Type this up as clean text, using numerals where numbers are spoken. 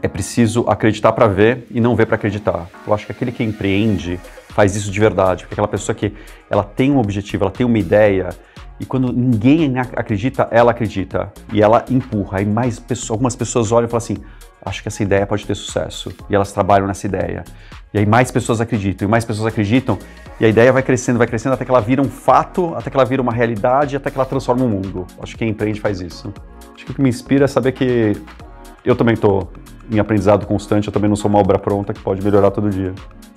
é preciso acreditar para ver e não ver para acreditar. Eu acho que aquele que empreende faz isso de verdade, porque aquela pessoa que ela tem um objetivo, ela tem uma ideia, e quando ninguém acredita, ela acredita, e ela empurra, aí algumas pessoas olham e falam assim, acho que essa ideia pode ter sucesso, e elas trabalham nessa ideia. E aí mais pessoas acreditam, e mais pessoas acreditam, e a ideia vai crescendo, até que ela vira um fato, até que ela vira uma realidade, até que ela transforma o mundo. Acho que quem empreende faz isso. Acho que o que me inspira é saber que eu também estou em aprendizado constante, eu também não sou uma obra pronta que pode melhorar todo dia.